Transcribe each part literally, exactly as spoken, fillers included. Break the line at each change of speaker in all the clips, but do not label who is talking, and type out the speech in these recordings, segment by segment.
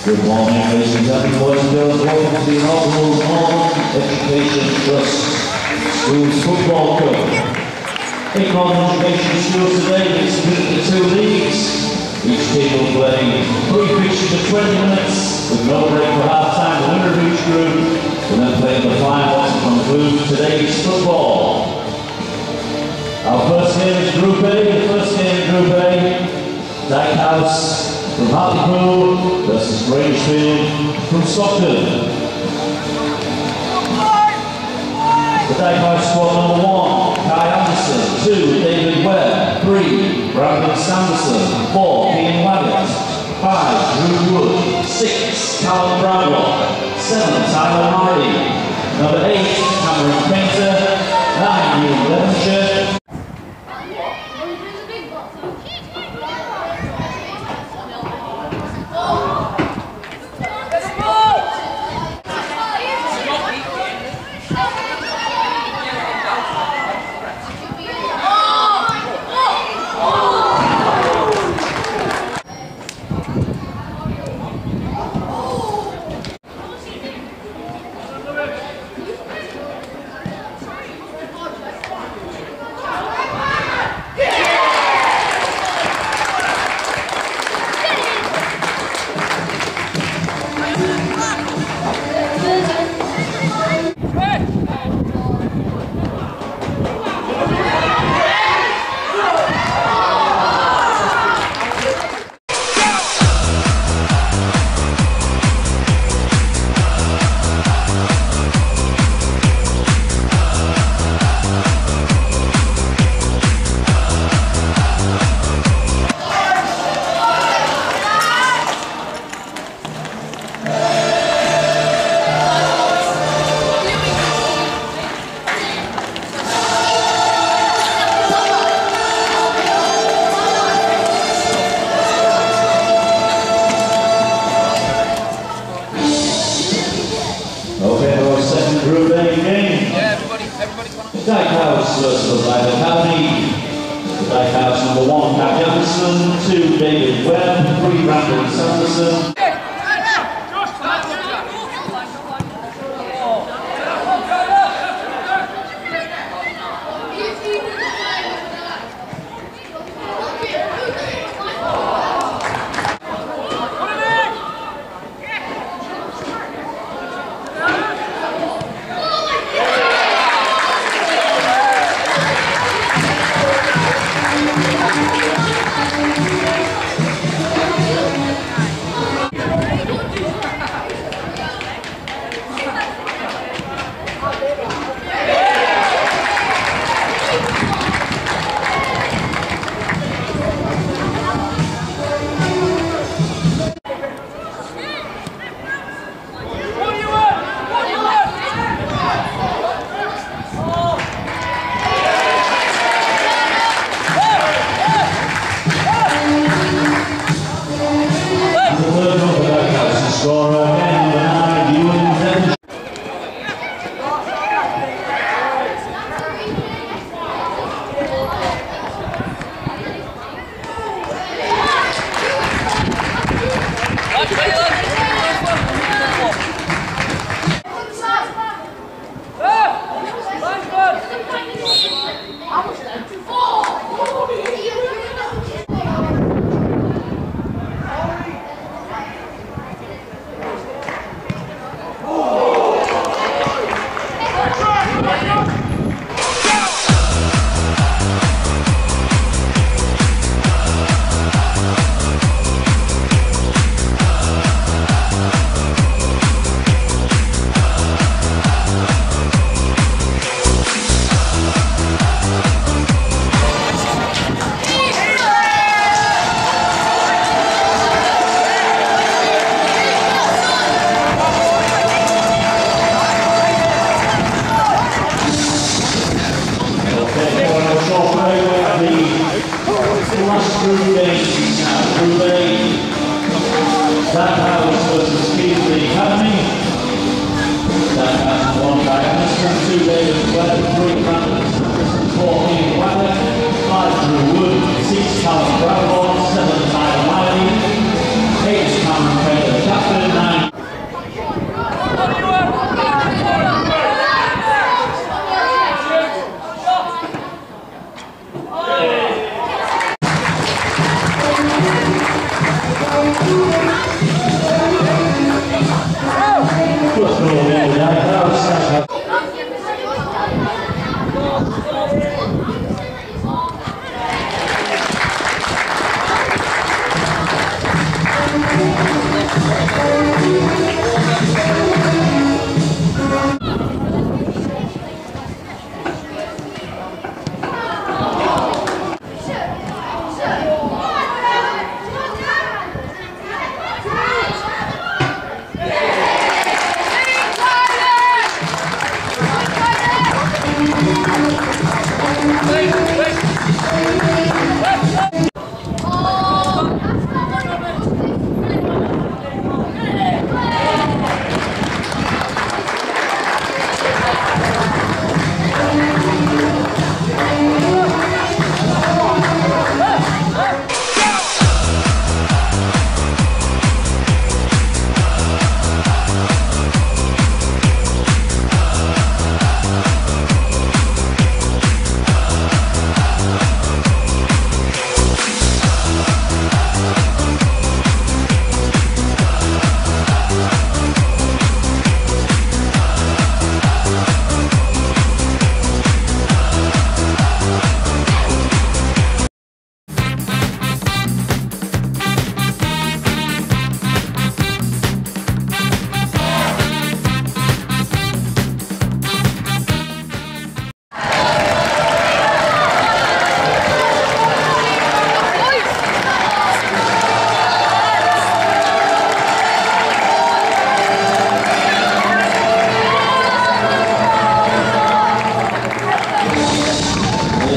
Good morning, ladies and gentlemen, boys and girls. Welcome to the inaugural Northern Education Trust Schools Football Cup. In Northern Education Schools today, it's split into two leagues. Each team will play three fixtures of twenty minutes with no break for half time. The winner of each group will then play the finals to conclude today's football. Our first game is Group A. The first game in Group A, Dyke House from Hartlepool versus Grangefield from Stockton. The Dyke House squad: number one, Kai Anderson; two, David Webb; three, Brandon Sanderson; four, Ian Waggett; five, Drew Wood; six, Callum Bradlock; seven, Tyler Marley; number eight, Cameron Painter; nine, Neil Devonshire. Group A game. Yeah, everybody, everybody come on. Dyke House versus the Dyke Academy. The Dyke House number one, Kai Anderson; two, David Webb; three, Brandon Sanderson.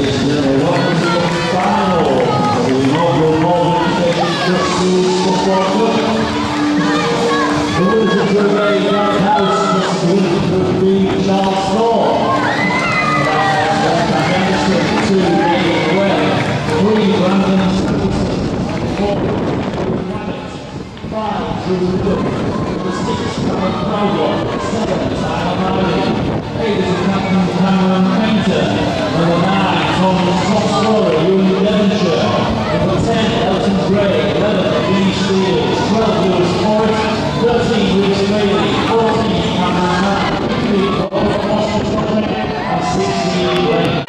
Ladies and gentlemen, welcome to the final of the inaugural Northern Education Trust Schools Football Cup. The winners of Group A, Dyke House, versus the winners of Group B, Charles Thorpe. Two David Well, three Brandon, four five Drew Cook, the six Cameron Crowdlock, seven Tyler Marley, eight is the captain Cameron Painter, number nine Thomas Foxborough, William Devonshire, number ten Elton Gray, eleven Dean Steele, twelve Lewis Forrest, thirteen Lewis Bailey, fourteen Cameron Matt, fifteen Austin Project, and sixteen Wayne.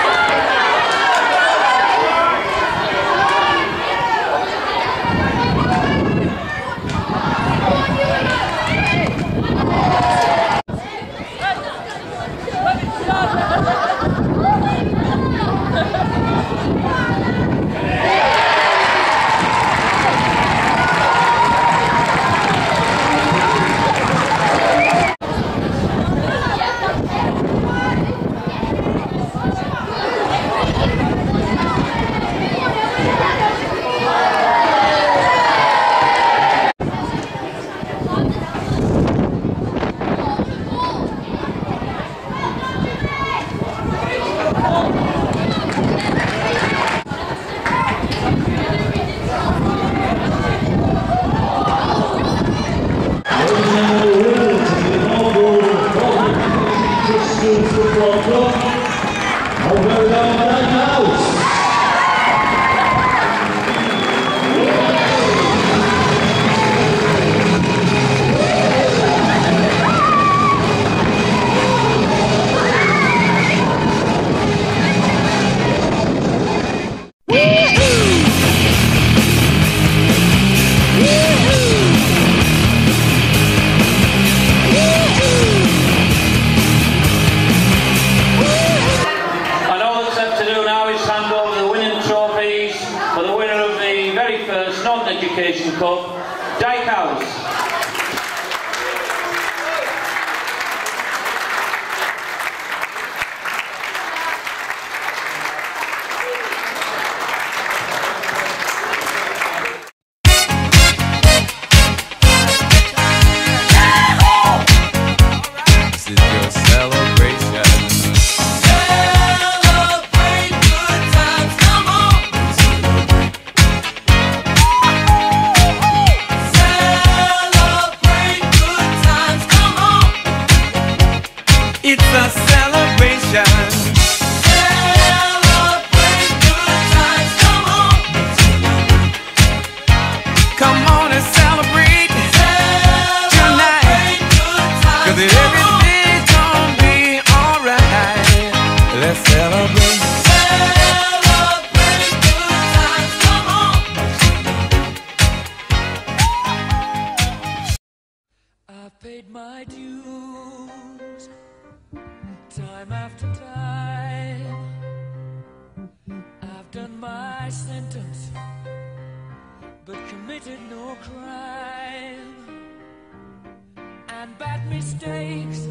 Football Club, our very own Dyke House. Education Cup, Dyke House.
This is your celebration. Celebrate good times, come on. It's a celebration. Celebrate good times, come on. Come on and celebrate, celebrate tonight. Good times, cause everything's gonna be alright. Let's celebrate. Celebrate good times, come on. I've paid my dues time after time. I've done my sentence, but committed no crime. And bad mistakes,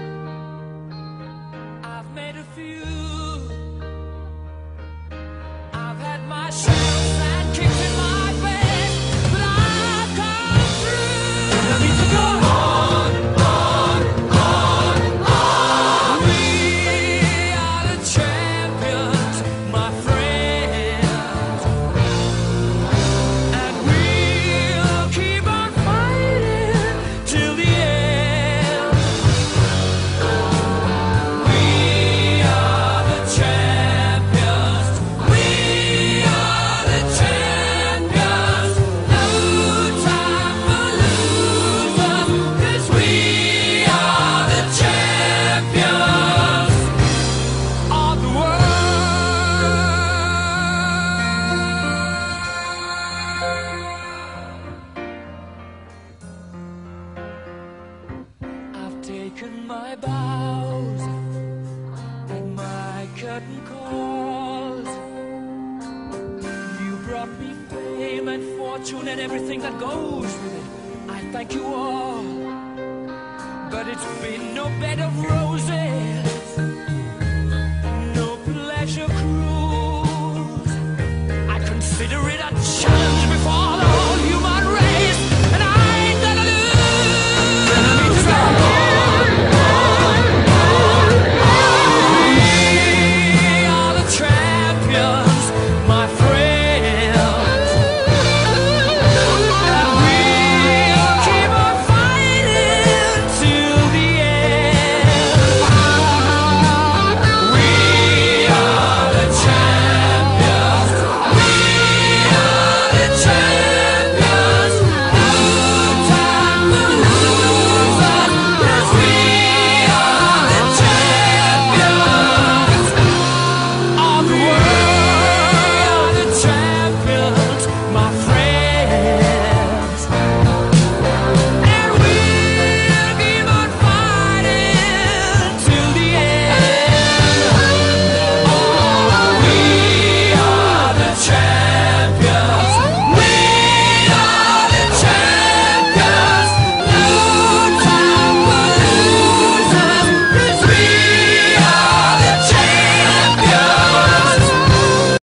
I've made a few. I've had my shadows and kicks in my bed, but I've come through. I need to go on. Taken my bows and my curtain calls. You brought me fame and fortune and everything that goes with it. I thank you all, but it's been no bed of roses.